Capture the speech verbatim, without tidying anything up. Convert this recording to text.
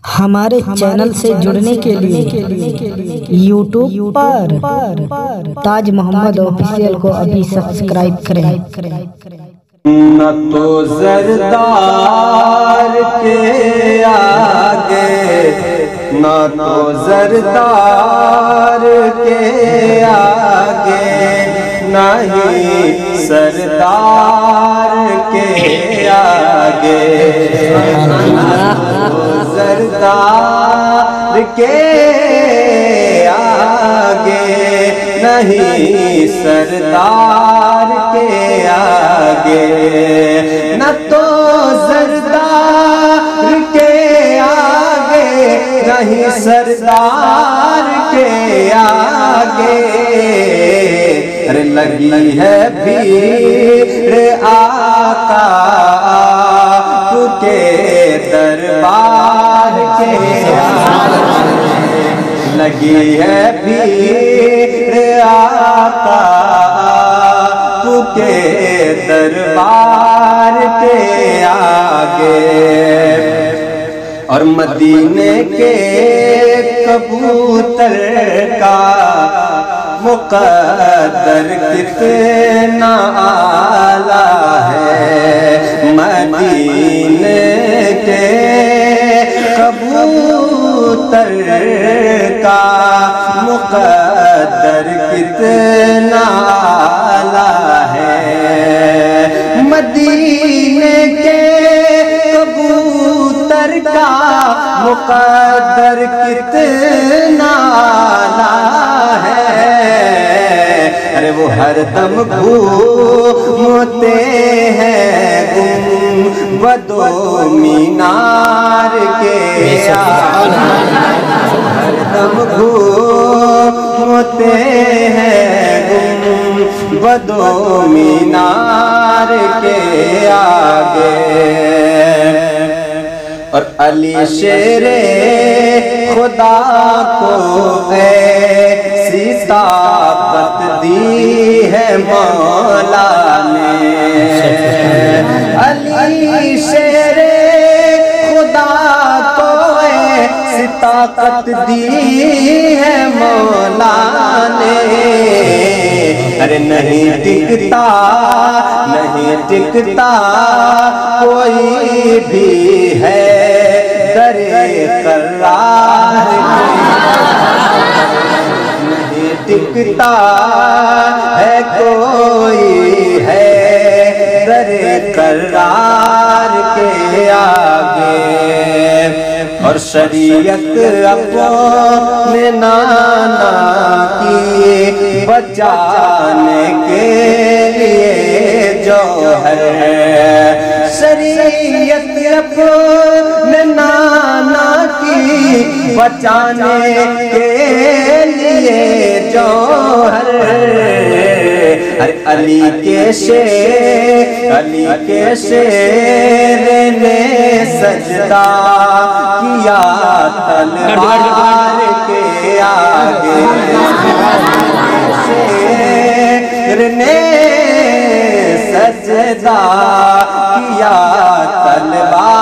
ہمارے چینل سے جڑنے کے لیے یوٹیوب پر تاج محمد آفیشیل کو ابھی سبسکرائب کریں۔ نہ تو زردار کے آگے نہ تو زردار کے آگے نہ ہی سردار کے آگے زردار کے آگے نہیں سردار کے آگے نہ تو زردار کے آگے نہیں سردار کے آگے ارے لگی ہے بھیڑ آقا کے دربار کے آگے لگی ہے بھیڑ آقا کے دربار کے آگے اور مدینے کے کبوتر کا مقدر کتنا اعلیٰ ہے مدینے کے کبوتر کا مقدر کتنا اعلیٰ ہے مدینے کے کبوتر کا مقدر کتنا اعلیٰ ہے ارے وہ ہر دم گھومتے ہیں گنبد و مینار کے ہر دم گھومتے ہیں گنبد و مینار کے آگے اور علی شیر خدا کو ایسی طاقت دی ہے مولا نے علی شیر خدا کو ایسی طاقت دی ہے مولا نے ارے نہیں ٹکتا نہیں ٹکتا کوئی بھی ہے در قرار نہیں ٹکتا ہے کوئی ہے در قرار کے آگے اور شریعت اپنے نانا کی بچانے کے لیے جوہر ہے شریعت اپنے نانا کی بچانے کے لیے جوہر علی کے شیر علی کے شیر نے سجدہ کیا تلوار کے آگے شیر نے سجدہ کیا تلوار